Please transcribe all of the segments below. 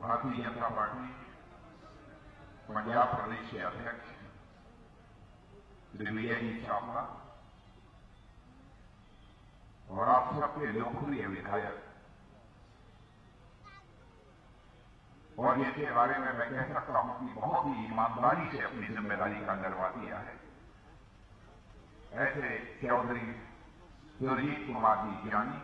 Bharatiya Janata party Punjab प्रदेश के अध्यक्ष श्री विजय जी चावला और आप सबके लोकप्रिय विधायक, और इसके बारे में मैं कह सकता हूं कि बहुत ही ईमानदारी से अपनी जिम्मेदारी का निर्वाह किया है, ऐसे चौधरी सुरजीत कुमार जी ज्ञानी,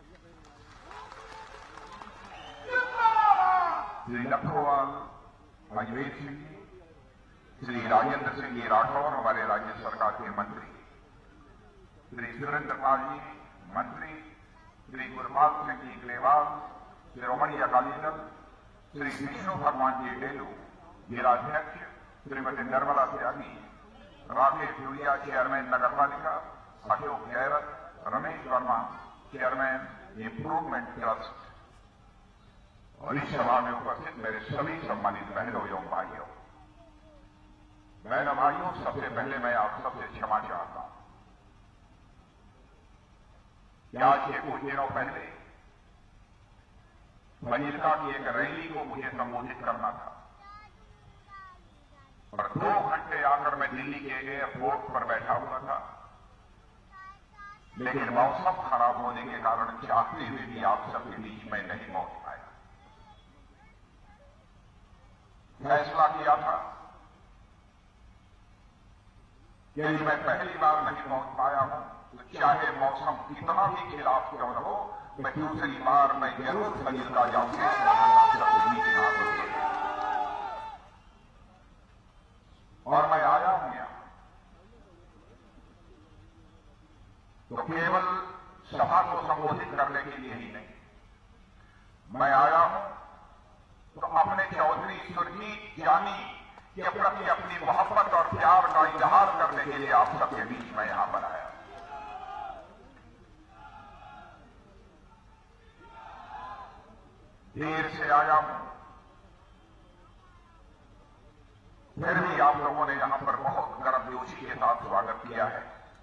श्री लखोवाल अजमेर सिंह जी, श्री राजेंद्र सिंह जी राठौर हमारे राज्य सरकार के मंत्री, श्री सुरेंद्र पाल जी मंत्री, श्री गुरपाल सिंह जी ग्रेवाल शिरोमणि अकाली दल, श्री विष्णु भगवान जी डेलू जिलाध्यक्ष, श्रीमती निर्मला त्यागी, राकेश जूरिया चेयरमैन नगर पालिका, Ashok Gahrat, Ramesh Verma chairman improvement trust और इस सभा में उपस्थित मेरे सभी सम्मानित बहनों एवं भाइयों, बहनों भाइयों, सबसे पहले मैं आप सबसे क्षमा चाहता हूं कि आज से कुछ दिनों पहले फजीलका की एक रैली को मुझे संबोधित करना था और 2 घंटे आकर मैं दिल्ली के एयरपोर्ट पर बैठा हुआ था, लेकिन मौसम खराब होने के कारण चाहते हुए भी आप सबके बीच में नहीं पहुंच पाया। फैसला किया था कि यदि मैं पहली बार नहीं पहुंच पाया हूं तो चाहे मौसम कितना भी खिलाफ क्यों न हो, मैं दूसरी बार मैं जरूर फजीलका जाऊंगा। और मैं आया हूं यहां तो केवल सभा को संबोधित करने के लिए ही नहीं, मैं आया हूं तो अपने चौधरी सुरजीत ज्ञानी के प्रति अपनी मोहब्बत और प्यार का इजहार करने के लिए आप सबके बीच में यहां पर आया। देर से आया हूं, फिर भी आप लोगों ने यहां पर बहुत गर्मजोशी के साथ स्वागत किया है।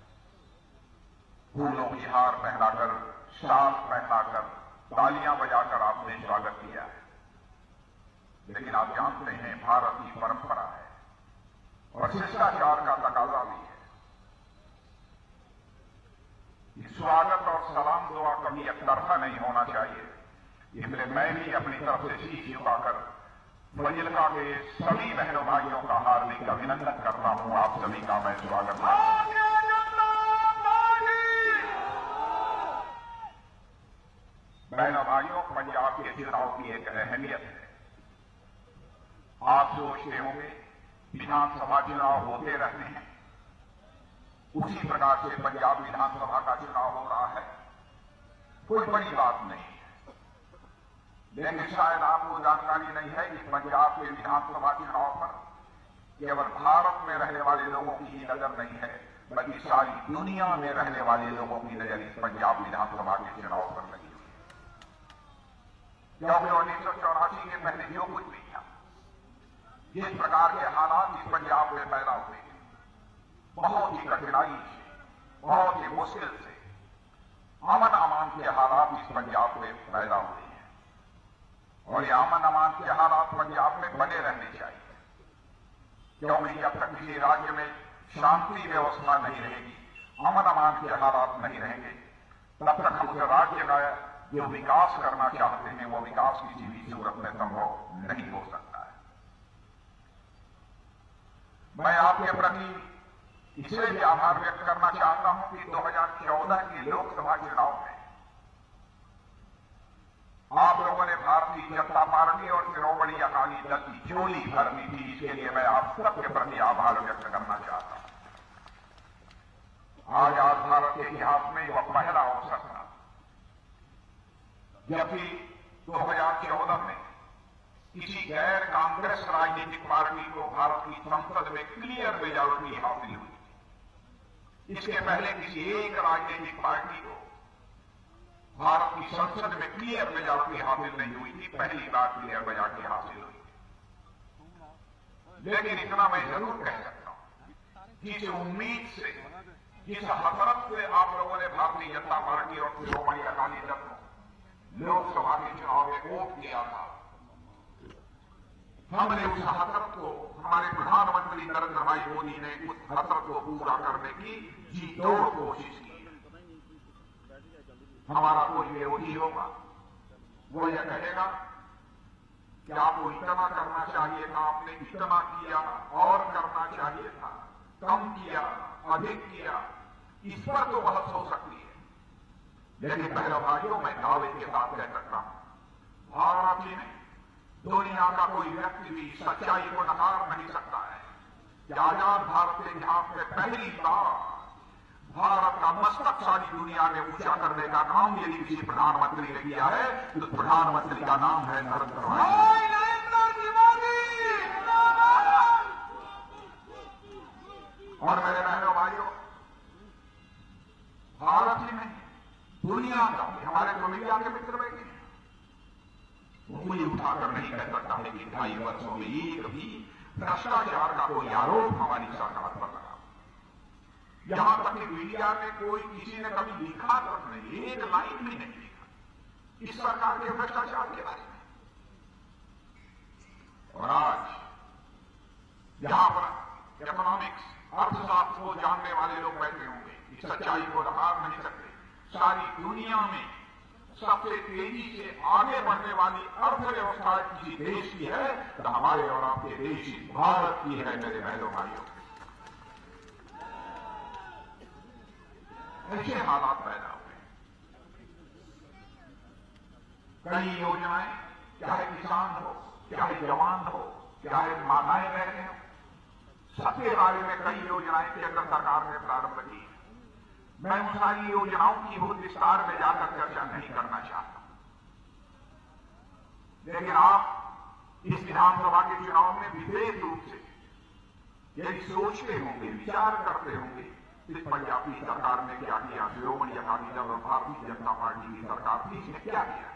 फूलों की हार पहनाकर, शाल पहनाकर, तालियां बजाकर आपने स्वागत किया है, लेकिन आप जानते हैं भारत की परंपरा है और शिष्टाचार का तकाजा भी है। स्वागत और सलाम दुआ कभी एकतरफा नहीं होना चाहिए, इसलिए मैं भी अपनी तरफ से शीश झुकाकर फजीलका के सभी बहनों भाइयों का हार्दिक अभिनंदन करता हूं। आप सभी का मैं स्वागत करता हूं। बहनों भाइयों, पंजाब के चुनाव की एक अहमियत है। आप सोचते होंगे विधानसभा चुनाव होते रहते हैं, उसी प्रकार से पंजाब विधानसभा का चुनाव हो रहा है, कोई बड़ी बात नहीं है। लेकिन शायद आपको जानकारी नहीं है कि पंजाब के विधानसभा चुनाव पर केवल भारत में रहने वाले लोगों की ही नजर नहीं है, बल्कि सारी दुनिया में रहने वाले लोगों की नजर इस पंजाब विधानसभा के चुनाव पर लगी हुई है। क्योंकि 1984 के पहले जो कुछ भी था, जिस प्रकार के हालात इस पंजाब में पैदा हुए, बहुत ही कठिनाई से, बहुत ही मुश्किल से अमन अमान के हालात इस पंजाब में पैदा हुए हैं और ये अमन अमान के हालात पंजाब में बने रहने चाहिए, क्योंकि जब तक किसी राज्य में शांति व्यवस्था नहीं रहेगी, अमन अमान के हालात नहीं रहेंगे, तब तक हम उस राज्य का जो विकास करना चाहते हैं वो विकास किसी भी सूरत में संभव नहीं हो सकता है। मैं आपके प्रति इसलिए भी आभार व्यक्त करना चाहता हूं कि 2014 के लोकसभा चुनाव में आप लोगों ने भारतीय जनता पार्टी और शिरोमणि अकाली दल की झोली भरनी थी, इसके लिए मैं आप सबके प्रति आभार व्यक्त करना चाहता हूं। आजाद भारत के इतिहास में यह पहला अवसर था जबकि 2014 में किसी गैर कांग्रेस राजनीतिक पार्टी को भारत की संसद में क्लियर मेजॉरिटी हासिल हुई। इसके पहले किसी एक राजनीतिक पार्टी को भारत की संसद में क्लियर मेजॉरिटी हासिल नहीं हुई थी, पहली बार क्लियर मेजॉरिटी हासिल हुई। लेकिन इतना मैं जरूर कह सकता हूं, जिस उम्मीद से, जिस हसरत से आप लोगों ने भारतीय जनता पार्टी और शिरोमणि अकाली दल को लोकसभा के चुनाव में वोट किया था, हमने उस हसरत को, हमारे प्रधानमंत्री नरेंद्र भाई मोदी ने उस हसरत को पूरा करने की जी तोड़ कोशिश की। हमारा कोई विरोधी होगा, वो यह कहेगा कि आपको इतना करना चाहिए था, आपने इतना किया, और करना चाहिए था, कम किया, अधिक किया, इस पर तो बहस हो सकती है। लेकिन पहले भाइयों, मैं दावे के साथ कह सकता हूं, भारत ही नहीं, दुनिया का कोई व्यक्ति भी सच्चाई को नकार नहीं सकता है कि आजाद भारत के इतिहास में पहली बार भारत का मस्तक सारी दुनिया में ऊंचा करने का काम यदि किसी प्रधानमंत्री ने किया है तो प्रधानमंत्री का नाम है नरेंद्र भाई। और मेरे बहनों भाइयों, भारत ही नहीं, दुनिया का, हमारे तो मीडिया के मित्र बैठे हैं, कोई उठाकर नहीं कह सकता है कि 2.5 वर्षों में एक भी भ्रष्टाचार का कोई आरोप हमारी सरकार पर लगा। यहां तक कि मीडिया में कोई किसी ने कभी लिखा तक नहीं, एक लाइन भी नहीं लिखा इस सरकार के भ्रष्टाचार के बारे में। और आज यहां पर इकोनॉमिक्स, अर्थशास्त्र को जानने वाले लोग बैठे होंगे, इस सच्चाई को नकार नहीं सकते। सारी दुनिया में सबसे तेजी से आगे बढ़ने वाली अर्थव्यवस्था किसी देश की है तो हमारे और आपके देश की, भारत की है मेरे बहनों भाइयों। ऐसे हालात पैदा हुए, कई योजनाएं, चाहे किसान हो, चाहे जवान हो, चाहे माताएं बहने हो, सबके बारे में कई योजनाएं केंद्र सरकार ने प्रारंभ की। मैं उन सारी योजनाओं की बहुत विस्तार में जाकर चर्चा नहीं करना चाहता, लेकिन आप इस विधानसभा के चुनाव में विशेष रूप से यदि सोचते होंगे, विचार करते होंगे, इस पंजाब की सरकार ने क्या किया, शिरोमणि अकाली दल और भारतीय जनता पार्टी की सरकार थी, इसने क्या किया।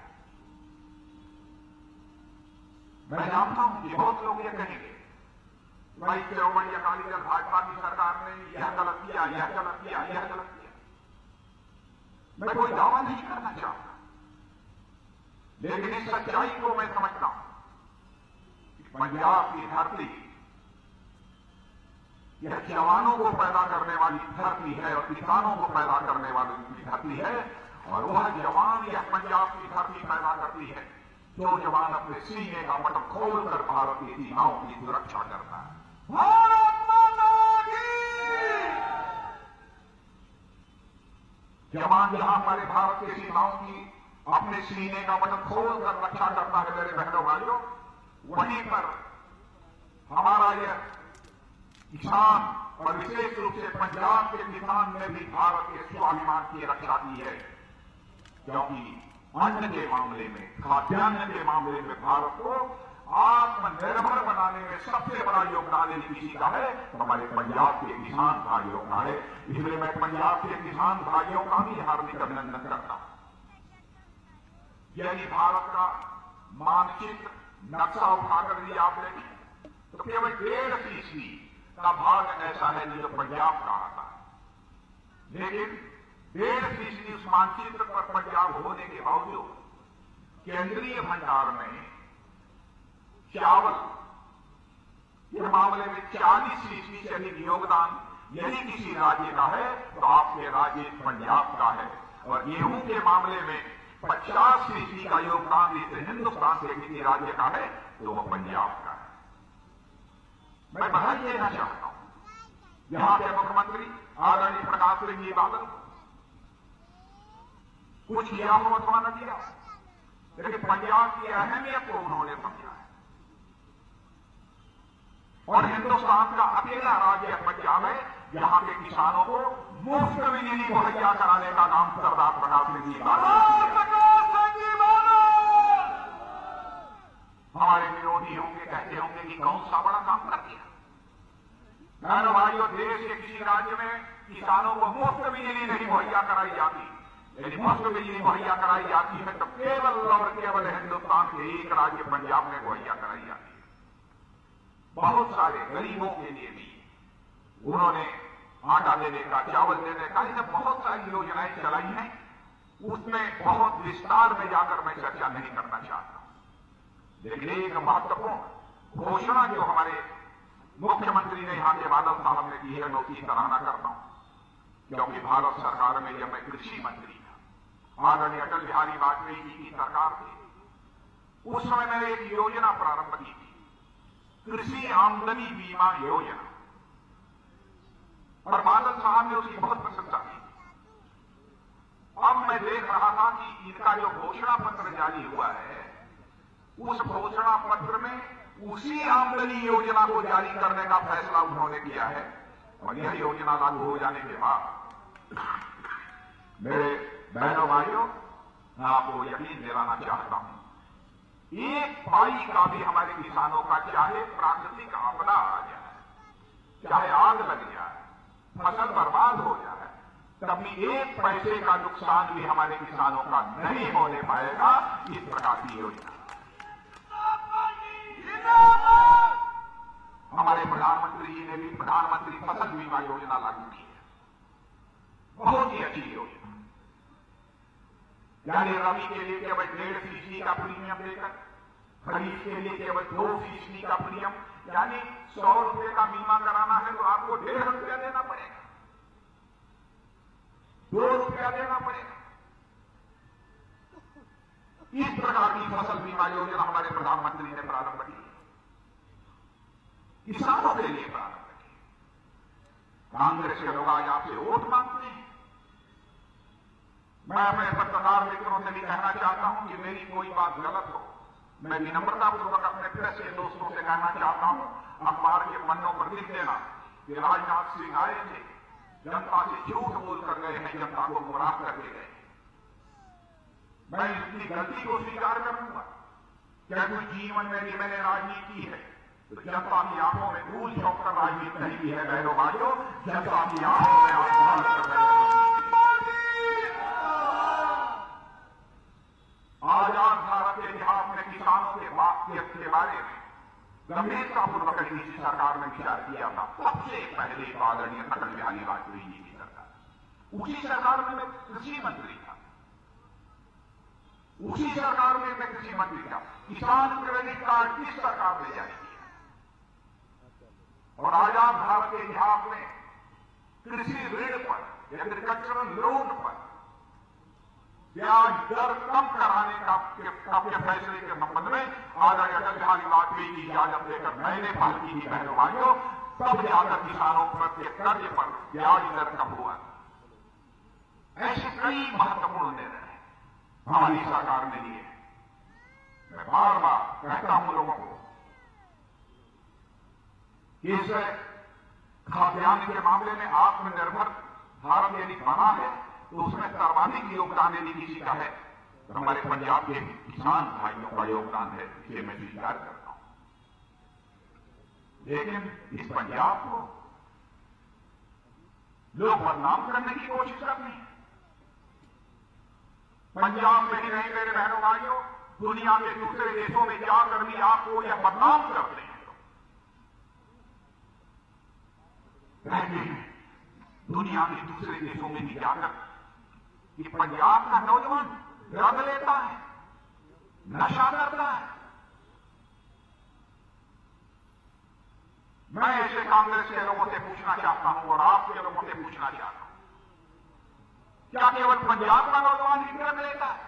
मैं जानता हूं कि बहुत लोग ये कहेंगे भाई शिरोमणि अकाली दल भाजपा की सरकार ने यह गलत किया, यह गलत किया, यह गलत किया। मैं कोई दावा नहीं करना चाहता, लेकिन इस सच्चाई को मैं समझता हूं। पंजाब की धरती यह जवानों को पैदा करने वाली धरती है और किसानों को पैदा करने वाली धरती है, और वह जवान यह पंजाब की धरती पैदा करती है जो जवान अपने सीने का बटन खोलकर भारत की सीमाओं की सुरक्षा करता है। भारत माता की! जवान जहां हमारे भारत की सीमाओं की अपने सीने का बटन खोलकर रक्षा करता है मेरे बहनों भाइयों, वहीं पर हमारा यह किसान और विशेष रूप से पंजाब के किसान ने भी भारत के स्वाभिमान की रक्षा की है, क्योंकि अन्न के मामले में, खाद्यान्न के मामले में भारत को आत्मनिर्भर बनाने में सबसे बड़ा योगदान यदि किसी का है तो हमारे पंजाब के किसान भाइयों का है। इसलिए मैं पंजाब के किसान भाइयों का भी हार्दिक अभिनंदन करता हूं। यदि भारत का मानचित्र नक्शा उठाकर यदि आप देखें तो केवल 1.5% का भाग ऐसा है जो पंजाब का आता है, लेकिन 1.5% उस मानचित्र पर पंजाब होने के बावजूद केंद्रीय भंडार में चावल के मामले में 40% से अधिक योगदान यदि किसी राज्य का है तो आपके राज्य पंजाब का है, और गेहूं के मामले में 50% का योगदान इस हिंदुस्तान के किसी राज्य का है तो वह पंजाब का है। मैं बधाई देना चाहता हूं यहां के मुख्यमंत्री आदरणीय प्रकाश सिंह जी बादल, कुछ किया हो अथवा न किया, लेकिन पंजाब की अहमियत को उन्होंने समझा है, और हिंदुस्तान का अकेला राज्य पंजाब है जहां के किसानों को मुफ्त बिजली मुहैया कराने का काम सरदार प्रकाश सिंह जी बादल। हमारे विरोधी होंगे, कहते होंगे कि कौन सा बड़ा काम कर दिया। बहनों भाइयों, देश के किसी राज्य में किसानों को मुफ्त बिजली नहीं मुहैया कराई जाती, यदि मुफ्त बिजली मुहैया कराई जाती है तो केवल और केवल हिंदुस्तान के एक राज्य पंजाब में मुहैया कराई जाती है। बहुत सारे गरीबों के लिए भी उन्होंने आटा देने का, चावल देने का, ये बहुत सारी योजनाएं चलाई हैं, उसमें बहुत विस्तार में जाकर मैं चर्चा नहीं करना चाहता, लेकिन एक महत्वपूर्ण घोषणा जो हमारे मुख्यमंत्री ने यहां के बादल साहब ने की है, मैं उसकी सराहना करता हूं, क्योंकि भारत सरकार में जब मैं कृषि मंत्री था, आदरणीय अटल बिहारी वाजपेयी जी की सरकार थी, उस समय मैंने एक योजना प्रारंभ की थी, कृषि आमदनी बीमा योजना, और बादल साहब ने उसकी बहुत प्रशंसा की। अब मैं देख रहा था कि इनका जो घोषणा पत्र जारी हुआ है, उस घोषणा पत्र में उसी आमदनी योजना को जारी करने का फैसला उन्होंने किया है। और यह योजना लागू हो जाने के बाद मेरे बहनों भाइयों, मैं आपको यकीन दिलाना चाहता हूं, एक पाई का भी हमारे किसानों का, चाहे प्राकृतिक आपदा आ जाए, चाहे आग लग जाए, फसल बर्बाद हो जाए, तभी एक पैसे का नुकसान भी हमारे किसानों का नहीं होने पाएगा। इस प्रकार की योजना हमारे प्रधानमंत्री जी ने भी प्रधानमंत्री फसल बीमा योजना लागू की है, बहुत ही अच्छी योजना। यानी रबी के लिए केवल 1.5% का प्रीमियम देकर, खरीफ के लिए केवल 2% का प्रीमियम, यानी 100 रुपए का बीमा कराना है तो आपको 1.5 रुपया देना पड़ेगा, 2 रुपया देना पड़ेगा। इस प्रकार की फसल बीमा योजना हमारे प्रधानमंत्री ने प्रारंभ की, किसानों के लिए प्रारंभ की। कांग्रेस के लोग आज आपसे वोट मांगते हैं। मैं अपने पत्रकार मित्रों से भी कहना चाहता हूं कि मेरी कोई बात गलत हो, मैं विनम्रतापूर्वक अपने प्रेस के दोस्तों से कहना चाहता हूं, अखबार के पन्नों पर लिख देना कि राजनाथ सिंह आए थे, जनता से झूठ बोलकर गए हैं, जनता को गुमराह करके गए। मैं इसकी गलती को स्वीकार करूंगा। क्या कोई जीवन में भी मैंने राजनीति है तो जनता की आंखों में धूल झोंक कर राजनीति नहीं की है। बहनों भाइयों, जनता की आंखों में आसमान कर रहे हैं। आजाद भारत के इतिहास में किसानों के बारे में गंभीरतापूर्वक किसी सरकार ने विचार किया था। सबसे पहले आदरणीय अटल बिहारी वाजपेयी जी की सरकार, उसी सरकार में मैं कृषि मंत्री था, उसी सरकार में मैं कृषि मंत्री था। किसान क्रेडिट कार्ड किस सरकार ने जारी किया? और आजाद भारत के इतिहास में कृषि ऋण पर, एग्रीकल्चरल लोन पर ब्याज दर कम कराने के फैसले के संबंध में आदरणीय अटल बिहारी वाजपेयी की इजाजत लेकर मैंने पहल की थी। बहनों भाइयों, तब जाकर किसानों पर के कर्ज पर ब्याज दर कम हुआ। ऐसे कई महत्वपूर्ण निर्णय हमारी सरकार ने लिए। मैं बार बार कहता हूं लोगों को कि इस खाद्यान्न के मामले में आत्मनिर्भर भारत यदि बना है तो उसमें सर्वाधिक योगदान यदि किसी का है तो हमारे पंजाब के किसान भाइयों का योगदान है, इसे मैं स्वीकार करता हूं। लेकिन इस पंजाब को लोग बदनाम करने की कोशिश करते हैं। पंजाब में ही नहीं मेरे बहनों भाइयों, दुनिया के दूसरे देशों में जाकर भी आपको यह बदनाम करते हैं। दुनिया के दूसरे देशों में भी जाकर कि पंजाब का नौजवान ड्रग लेता है, नशा करता है। मैं ऐसे कांग्रेस के लोगों से पूछना चाहता हूं और आपके लोगों से पूछना चाहता हूं, क्या केवल पंजाब का नौजवान ही ड्रग लेता है?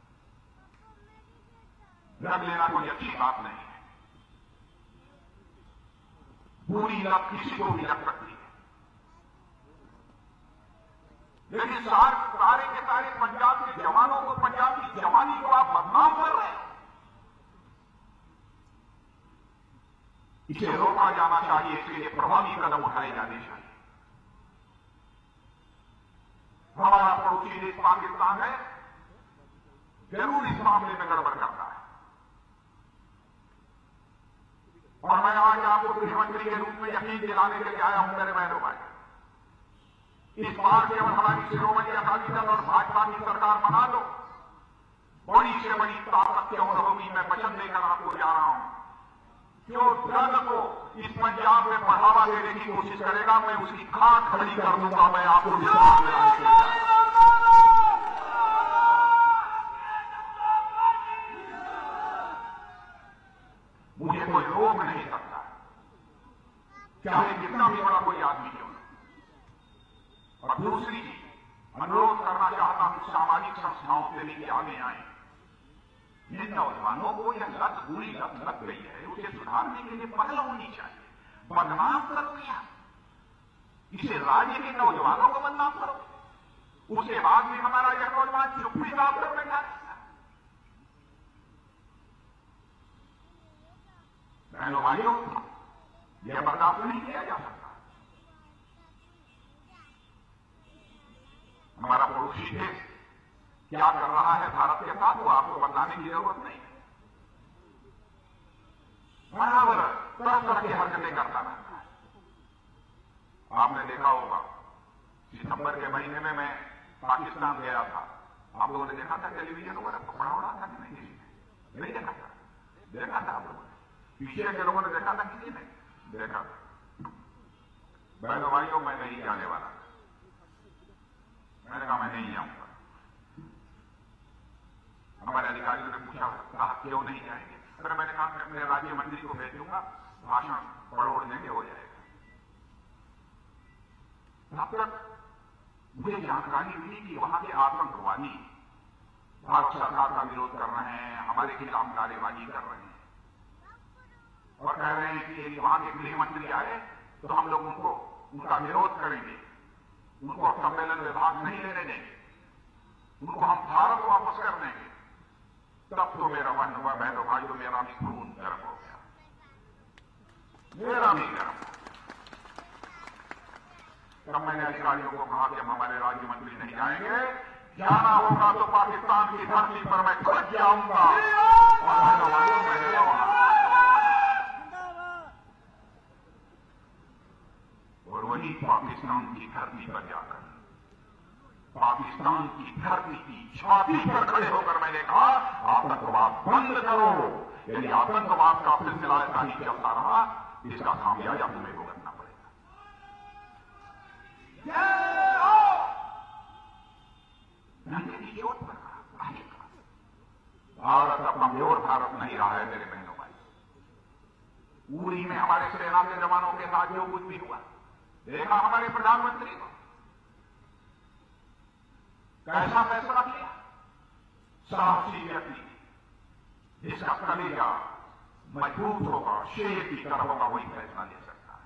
ड्रग लेना कोई अच्छी बात नहीं है। बुरी लत किसी को भी लग सकती है, लेकिन सारे के सारे पंजाब के जवानों को, पंजाब की जवानी को आप बदनाम कर रहे हैं। इसे रोका जाना चाहिए, इसके लिए प्रभावी कदम उठाए जाने चाहिए। हमारा पड़ोसी देश पाकिस्तान है, जरूर इस मामले में गड़बड़ करता है। और मैं आज आपको गृहमंत्री के रूप में यकीन दिलाने के लिए आया हूं मेरे बहनों भाई, इस बार केवल हमारी शिरोमणि अकाली दल और भाजपा की सरकार बना लो, बड़ी से बड़ी ताकत क्यों न होगी, मैं वचन देकर आपको जा रहा हूं। जो ड्रग को इस पंजाब में बढ़ावा देने की कोशिश करेगा, मैं उसकी खाक खड़ी कर दूंगा। मैं आपको विश्वास दिलाने के लिए मुझे कोई रोक नहीं सकता, चाहे कितना भी बड़ा कोई आदमी क्यों न। और दूसरी चीज, अनुरोध करना चाहता हूं सामाजिक संस्थाओं से भी कि आगे आए। जिन नौजवानों को यह लत बुरी लत लग गई है, उसे सुधारने के लिए पहल होनी चाहिए। बदनाम करो क्या? इसे राज्य के नौजवानों को बदनाम करो, उसके बाद में हमारा यह नौजवान चुप्पी का कर बैठा है। बहनों भाइयों, यह बर्दाश्त नहीं किया जा सकता। हमारा पड़ोसी देश क्या कर रहा है भारत के साथ, वो आपको बताने की जरूरत नहीं है। बराबर तरह तरह की हरकतें करता रहता है। आपने देखा होगा, सितंबर के महीने में मैं पाकिस्तान गया था। आप लोगों ने देखा था टेलीविजन वगैरह पकड़ा उड़ा था कि नहीं? नहीं देखा था? देखा था आप लोगों ने? पीछे के लोगों ने देखा था, किसी ने देखा? बहनों भाइयों, मैं नहीं जाने वाला। मैंने कहा मैं नहीं जाऊंगा। हमारे अधिकारियों ने पूछा, कहा क्यों नहीं जाएंगे? अगर मैंने कहा मैं अपने राज्य मंत्री को भेज दूंगा, भाषण पढ़ोड़ देंगे, हो जाएगा। तब तक मुझे जानकारी मिली कि वहां के आतंकवादी भारत सरकार का विरोध कर रहे हैं, हमारे खिलाफ नारेबाजी कर रहे हैं और कह रहे हैं कि यदि वहां के गृह मंत्री आए तो हम लोग उनका विरोध करेंगे, उनको सम्मेलन में भाग नहीं लेने देंगे, उनको हम भारत वापस कर देंगे। तब तो मेरा मन हुआ, बहनों भाइयों, मेरा भी खून गर्म हो गया, मेरा भी गर्म। तब मैंने अधिकारियों को कहा कि हम हमारे राज्य मंत्री नहीं जाएंगे, जाना होगा तो पाकिस्तान की धरती पर मैं खुद जाऊंगा। और बहनों भाइयों, मैं गया वहां और वही पाकिस्तान की धरती पर जाकर पाकिस्तान की धरती की छाती पर खड़े होकर मैंने कहा, आतंकवाद बंद करो। यदि आतंकवाद का सिलसिला ऐसा ही चलता रहा, इसका खामियाजा तुम्हें भुगतना पड़ेगा। नंगे की चोट पर भारत अब कमजोर भारत नहीं रहा है मेरे बहनों भाई। उरी में हमारे सेना के जवानों के साथ जो कुछ भी हुआ, देखा हमारे प्रधानमंत्री को कैसा फैसला किया। साहसी व्यक्ति, जिसका कलेजा मजबूत होगा, शेर की तरह होगा, वही फैसला ले सकता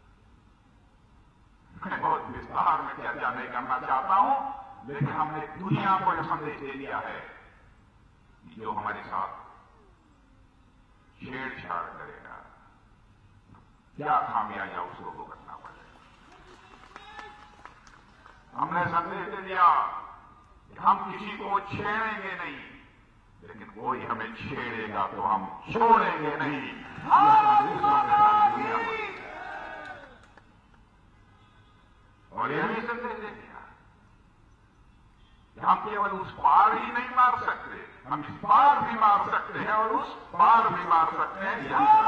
है। मैं बहुत विस्तार में चर्चा नहीं करना चाहता हूं, लेकिन हमने दुनिया को यह संदेश दे दिया है, जो हमारे साथ छेड़छाड़ करेगा, क्या खामियाजा उसको भुगतना पड़ेगा। हमने संदेश दे दिया, हम किसी को छेड़ेंगे नहीं, लेकिन कोई हमें छेड़ेगा तो हम छोड़ेंगे नहीं। और यह भी संदेश दे दिया, हम केवल उस पार ही नहीं मार सकते, हम इस पार भी मार सकते हैं और उस पार भी मार सकते हैं।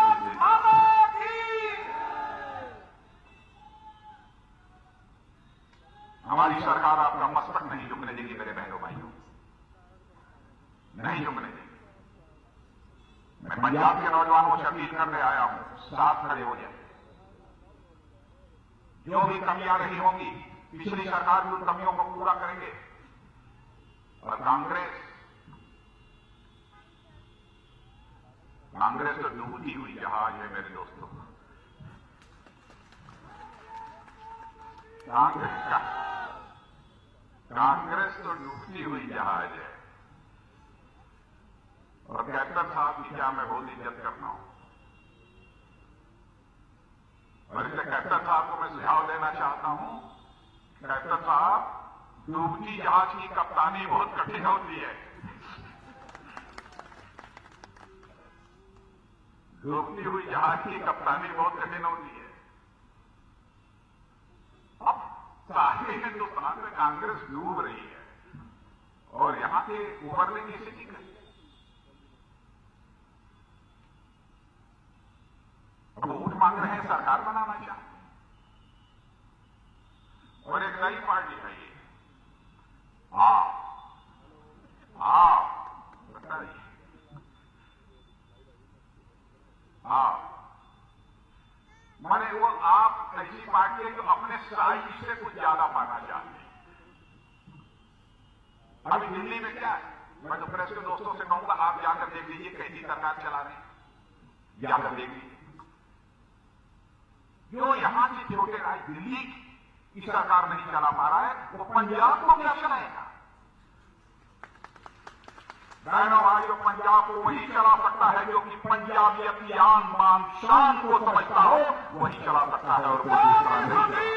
हमारी सरकार आपका मस्तक नहीं झुकने देगी मेरे बहनों भाइयों, नहीं झुकने देगी। मैं पंजाब के नौजवानों से अपील करने आया हूं, साथ खड़े हो जाए। जो भी कमियां रही होंगी, पिछली सरकार की उन कमियों को पूरा करेंगे। और कांग्रेस तो डूबती हुई जहाज है मेरे दोस्तों। कांग्रेस तो डूबती हुई जहाज है। और कैप्टन साहब की क्या मैं बहुत इज्जत करता हूं, और इसलिए कैप्टन साहब को मैं सुझाव देना चाहता हूं। कैप्टन साहब, डूबती जहाज की कप्तानी बहुत कठिन होती है। डूबती हुई जहाज की कप्तानी बहुत कठिन होती है। अब सारे हिंदुस्तान में कांग्रेस डूब रही है और यहां के उभरने की स्थिति है। अब वोट मांग रहे हैं, सरकार बनाना चाहते हैं, और एक नई पार्टी है ये। आप बताइए, माने वो आप ऐसी पार्टी है जो अपने साइज से कुछ ज्यादा पाना चाहते हैं। अभी दिल्ली में क्या है, मैं तो प्रेस के दोस्तों से कहूंगा आप जाकर देख लीजिए कैसी सरकार चला रहे हैं, जाकर देख लीजिए। जो यहां से छोटे राज्य दिल्ली की सरकार नहीं चला पा रहा है, वो पंजाब को क्या चलाएगा? बहनों भाइयों, पंजाब को वही चला सकता है जो कि पंजाबियत की आन बान शान को समझता हो, वही चला सकता है और कोई दूसरा नहीं।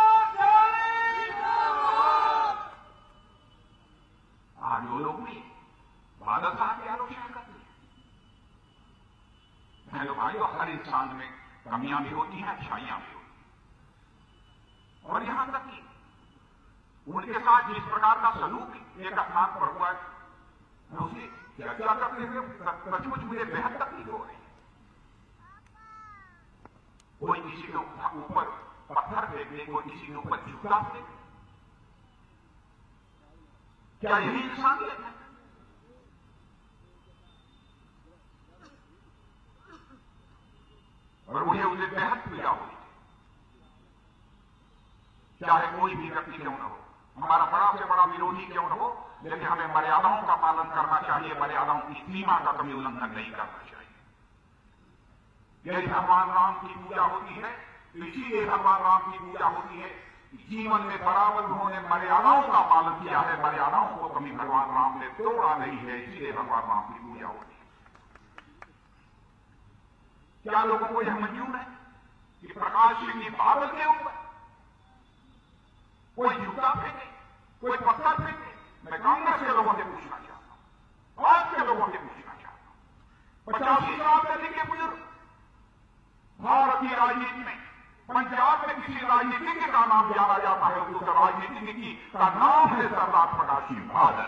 आज वो लोग भी बादल साहब की आलोचना करते हैं। बहनों भाइयों, हर इंसान में कमियां भी होती हैं, अच्छाइयां भी होती हैं, और यहां तक कि उनके साथ जिस प्रकार का सलूक एक स्थान पर हुआ है, उसकी चर्चा करते हुए सचमुच मुझे बेहद तकलीफ हो रही है। कोई किसी के ऊपर पत्थर फेंक दे, कोई किसी के ऊपर जूता फेंक दे, क्या यही इंसानियत है? और मुझे उसे बेहद पीड़ा हुई, चाहे कोई भी व्यक्ति क्यों न हो, हमारा बड़ा से बड़ा विरोधी क्यों न हो, लेकिन हमें मर्यादाओं का पालन करना चाहिए, मर्यादाओं की सीमा का कभी उल्लंघन नहीं करना चाहिए। यदि भगवान राम की पूजा होती है, इसीलिए भगवान राम की पूजा होती है, जीवन में बराबर उन्होंने मर्यादाओं का पालन किया है, मर्यादाओं को कभी भगवान राम ने तोड़ा नहीं है, इसीलिए भगवान राम की पूजा होती है। क्या लोगों को यह मंजूर है कि प्रकाश सिंह की बादल के ऊपर कोई जूता फेंके, कोई पत्थर फेंके? मैं कांग्रेस के लोगों से पूछना चाहता हूं, आज के लोगों से पूछना चाहता हूं, 85 साल पहले के बुजुर्ग, भारतीय राजनीति में पंजाब में किसी राजनीतिज्ञ का नाम जाना जाता है, उस राजनीतिज्ञ का नाम है सरदार प्रकाश सिंह बादल।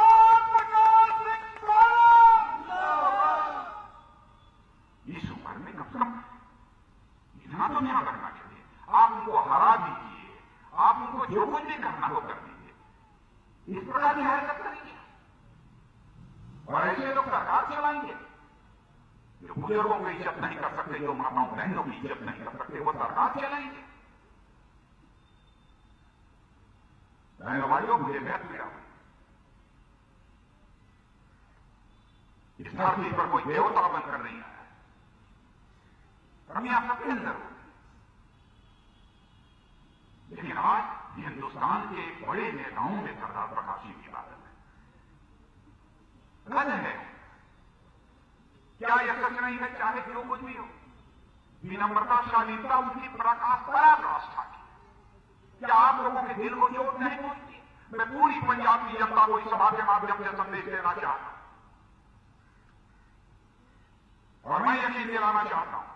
इस उम्र में कम से कम इतना तो ध्यान रखना चाहिए। आप उनको हरा दीजिए, आप उनको जो कुछ भी करना हो कर दीजिए, इस प्रकार की हरकत करेंगे और ऐसे लोग सरकार चलाएंगे। जो बुजुर्गों की इज्जत नहीं कर सकते, जो माताओं बहनों की इज्जत नहीं कर सकते, वो सरकार चलाएंगे। बहनों भाइयों, मुझे बेहद पीड़ा हुई। इस धरती पर कोई देवता बनकर नहीं आया, कमियां सबके अंदर होगी, लेकिन आज हिंदुस्तान के बड़े नेताओं में सरदार प्रकाश सिंह की बादल है। क्या यह सच नहीं है, चाहे जो कुछ भी हो, विनम्रता शालीनता उनकी पराकाष्ठा की। क्या आप लोगों के दिल को चोट नहीं पहुंचती? मैं पूरी पंजाब की जनता को इस सभा के माध्यम से संदेश देना चाहता हूं, और मैं यकीन दिलाना चाहता हूं,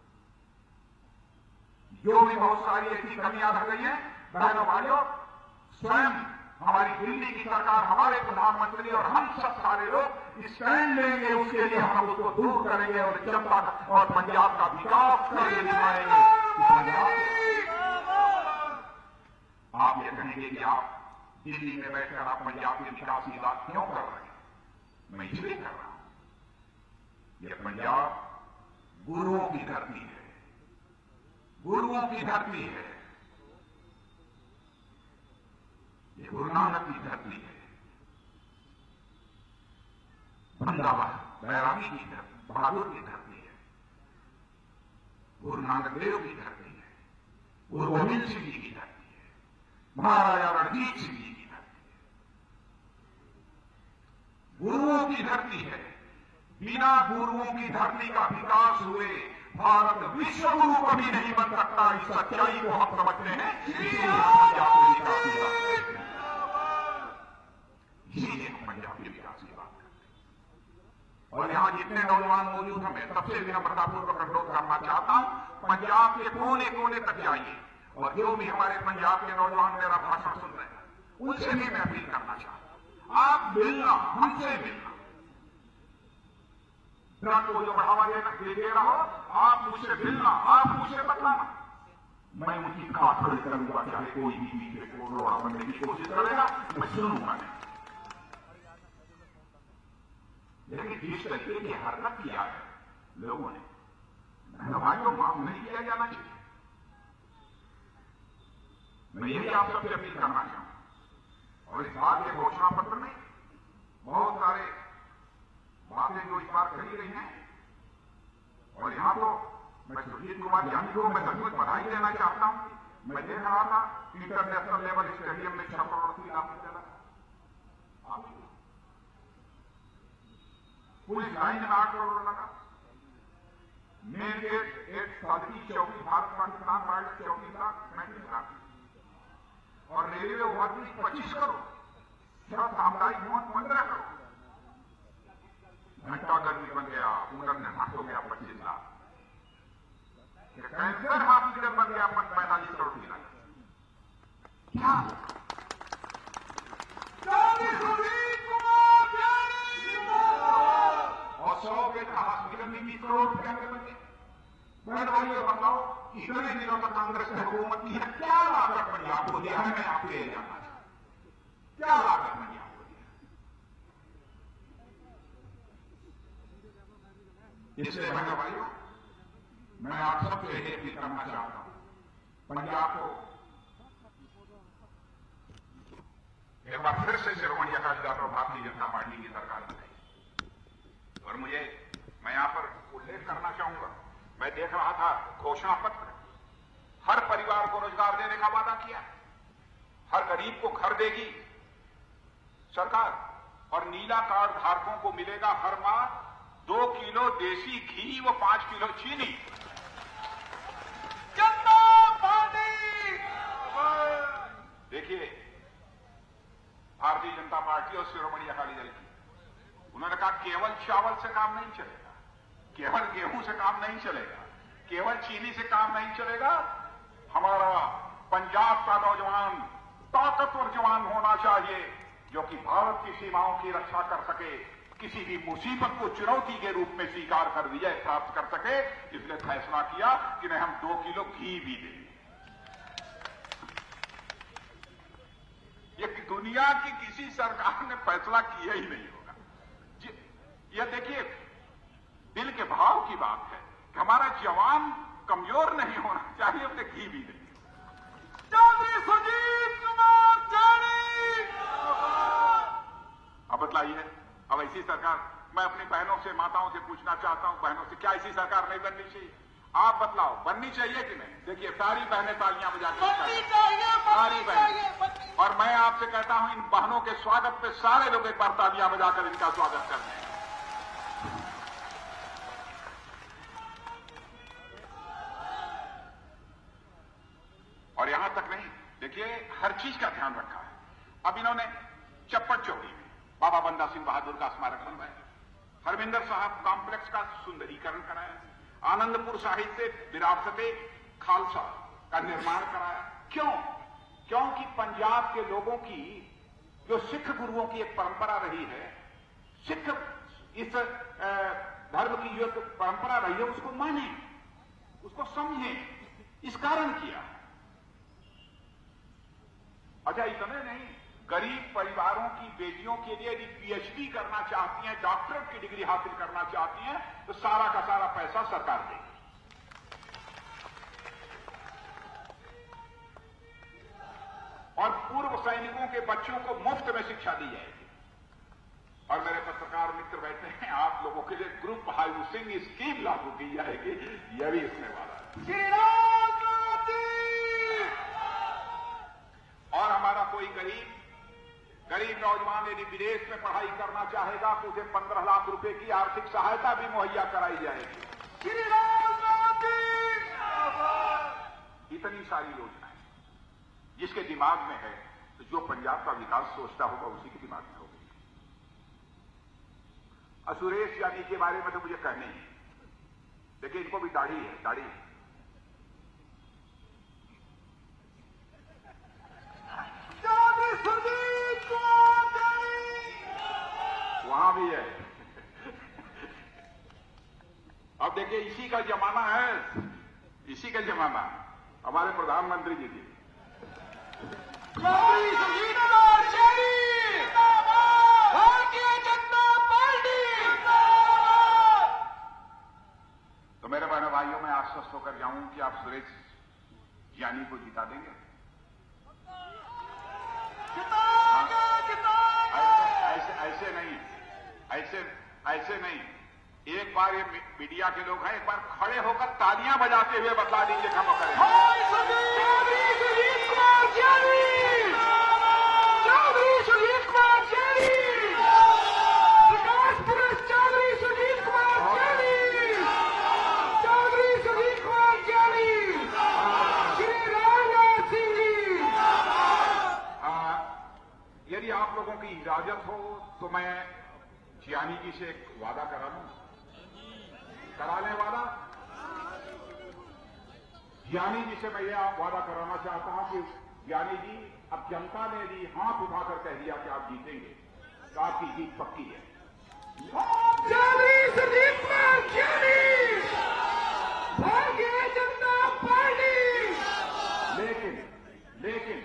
जो भी बहुत सारी ऐसी कमियां रह गई हैं, बहनों भाइयों, स्वयं हमारी दिल्ली की सरकार, हमारे प्रधानमंत्री और हम सब सारे लोग स्टैंड लेंगे, उसके लिए हम उसको दूर करेंगे और जनता और पंजाब का विकास करके दिखाएंगे। आप ये कहेंगे कि आप दिल्ली में बैठकर आप पंजाब के विकास की बात क्यों कर रहे हैं? मैं इसलिए कर रहा हूं, यह पंजाब गुरुओं की धरती है, गुरुओं की धरती है, ये गुरु नानक की धरती है, बंदा बैरागी की धरती, बहादुर की धरती है, गुरु नानक देव की धरती है, गुरु गोविंद सिंह जी की धरती है, महाराजा रणजीत सिंह जी की धरती है, गुरुओं की धरती है। बिना गुरुओं की धरती का विकास हुए भारत विश्व गुरु कभी नहीं बन सकता। इस सच्चाई को हम समझते हैं, इसीलिए पंजाब के विकास की बात करते हैं, इसीलिए हम पंजाब के विकास की बात करते हैं। और यहां जितने नौजवान मौजूद हैं, मैं सबसे विनम्रतापूर्वक अनुरोध करना चाहता हूं, पंजाब के कोने कोने तक जाइए, और जो भी हमारे पंजाब के नौजवान मेरा भाषण सुन रहे हैं, उनसे भी मैं अपील करना चाहता हूं, आप मिलना, हमसे मिलना, ड्रग को जो बढ़ावा दे रहा हो, आप मुझसे मिलना, आप मुझसे बताना, मैं उनकी बात खड़ी करूंगा, चाहे कोई भी बीच को रोड़ा बनने की कोशिश करेगा, मैं सुनूंगा नहीं। लेकिन जिस तरीके की हरकत किया है लोगों ने, भाइयों माफ नहीं किया जाना चाहिए। मैं यही आप सबसे अपील करना चाहूं। और इस बात के घोषणा पत्र में बहुत सारे बातें जो इस बार कही गई हैं, और यहां तो मैं सुजीत कुमार यादव को मैं सचमुच बधाई देना चाहता हूं। मैं देख रहा था इंटरनेशनल लेवल स्टेडियम में 6 करोड़ 80 लाख रुपया लगा, पुलिस लाइन में 8 करोड़ लगा, मेन गेट एक सादगी चौकी भारत पाकिस्तान बॉर्डर 34 लाख 35 लाख, और रेलवे ओवरब्रिज 25 करोड़, सड़क सामुदायिक भवन 15 करोड़, घंटा गर्मी बन गया, पुनर्निर्माण हो गया 25 लाख, कैंसर हॉस्पिटल बन गया 45 करोड़ की लागत। क्या और 100 बेड का हॉस्पिटल में 20 करोड़ रुपया के बने। मैं भाइयों बताओ, इतने दिनों तक कांग्रेस ने हुकूमत की है, क्या लागत बनी आपको दिया है? मैं आपको ये जानना चाहता हूं, क्या लागत बनी आपको दिया? इसलिए बहनों भाइयों, मैं आप सबसे यही अपील करना चाहता हूं, पंजाब को एक बार फिर से शिरोमणि अकाली दल और भारतीय जनता पार्टी की सरकार बनाई। और मैं यहां पर उल्लेख करना चाहूंगा, मैं देख रहा था घोषणा पत्र, हर परिवार को रोजगार देने का वादा किया, हर गरीब को घर देगी सरकार, और नीला कार्ड धारकों को मिलेगा हर माह 2 किलो देसी घी व 5 किलो चीनी। जनता पार्टी, देखिए भारतीय जनता पार्टी और शिरोमणि अकाली दल की, उन्होंने कहा केवल चावल से काम नहीं चलेगा, केवल गेहूं से काम नहीं चलेगा, केवल चीनी से काम नहीं चलेगा। हमारा पंजाब का नौजवान ताकतवर जवान होना चाहिए, जो कि भारत की सीमाओं की रक्षा कर सके, किसी भी मुसीबत को चुनौती के रूप में स्वीकार कर विजय प्राप्त कर सके। इसलिए फैसला किया कि नहीं, हम 2 किलो घी भी देंगे। ये दुनिया की किसी सरकार ने फैसला किया ही नहीं होगा। ये देखिए, दिल के भाव की बात है कि हमारा जवान कमजोर नहीं होना चाहिए, अपने घी भी देंगे। चौधरी सुजीत कुमार जानी, अब बतलाइए, अब ऐसी सरकार, मैं अपनी बहनों से माताओं से पूछना चाहता हूं, बहनों से, क्या ऐसी सरकार नहीं बननी चाहिए? आप बतलाओ, बननी चाहिए कि नहीं? देखिए सारी बहनें तालियां बजाकर सारी बहनें, और मैं आपसे कहता हूं, इन बहनों के स्वागत पे सारे लोग एक बार तालियां बजाकर इनका स्वागत करते हैं। और यहां तक नहीं, देखिए हर चीज का ध्यान रखा है। अब इन्होंने चप्पट चौड़ी में बाबा बंदा सिंह बहादुर का स्मारक बनवाया, हरमिंदर साहब कॉम्प्लेक्स का सुंदरीकरण कराया, आनंदपुर साहित्य विरासते खालसा का निर्माण कराया। क्यों? क्योंकि पंजाब के लोगों की जो सिख गुरुओं की एक परंपरा रही है, सिख इस धर्म की जो परंपरा रही है, उसको माने, उसको समझे, इस कारण किया। अच्छा, इतने नहीं, गरीब परिवारों की बेटियों के लिए यदि पीएचडी करना चाहती हैं, डॉक्टरेट की डिग्री हासिल करना चाहती हैं, तो सारा का सारा पैसा सरकार देगी। और पूर्व सैनिकों के बच्चों को मुफ्त में शिक्षा दी जाएगी। और मेरे पत्रकार मित्र बैठे हैं, आप लोगों के लिए ग्रुप हाउसिंग स्कीम लागू की जाएगी, यह भी इसमें वाला है। और हमारा कोई गरीब नौजवान यदि विदेश में पढ़ाई करना चाहेगा तो उसे 15 लाख रुपए की आर्थिक सहायता भी मुहैया कराई जाएगी। इतनी सारी योजनाएं जिसके दिमाग में है, तो जो पंजाब का विकास सोचता होगा उसी के दिमाग में होगी। सुरेश यानी के बारे में तो मुझे कहने ही, देखिए इनको भी दाढ़ी है, दाढ़ी वहां भी है। अब देखिए इसी का जमाना है, इसी का जमाना हमारे प्रधानमंत्री जी की। भारतीय जनता पार्टी। तो मेरे बहनों भाइयों, मैं आश्वस्त होकर जाऊं कि आप सुरेश यानी को जिता देंगे। ऐसे नहीं, ऐसे नहीं। एक बार ये मीडिया के लोग हैं, एक बार खड़े होकर तालियां बजाते हुए बता दीजिए हम करें। यदि आप लोगों की इजाजत हो तो मैं जियानी जी से एक वादा करा लूं। करा लें वादा? जियानी जी से मैं ये वादा कराना चाहता हूं कि जियानी जी, अब जनता ने भी हाथ उठाकर कह दिया कि आप जीतेंगे, तो आपकी जीत पक्की है। भारतीय जनता पार्टी। लेकिन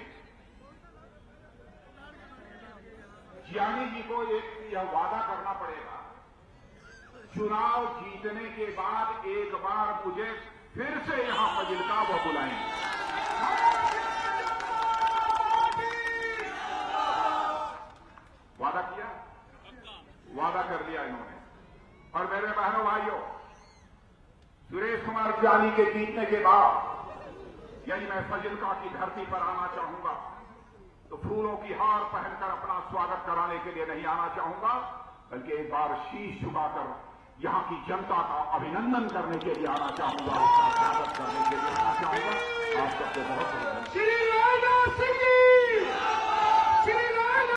जियानी जी को यह वादा करना पड़ेगा, चुनाव जीतने के बाद एक बार मुझे फिर से यहां फजिलका वो बुलाएंगे। वादा किया, वादा कर लिया इन्होंने। और मेरे बहनों भाइयों, सुरेश कुमार जियानी के जीतने के बाद यदि मैं फजिलका की धरती पर आना चाहूंगा तो फूलों की हार पहनकर अपना स्वागत कराने के लिए नहीं आना चाहूंगा, बल्कि एक बार शीश झुकाकर यहां की जनता का अभिनंदन करने के लिए आना चाहूंगा, उसका स्वागत करने के लिए आना चाहूंगा। आप सबको बहुत बहुत धन्यवाद।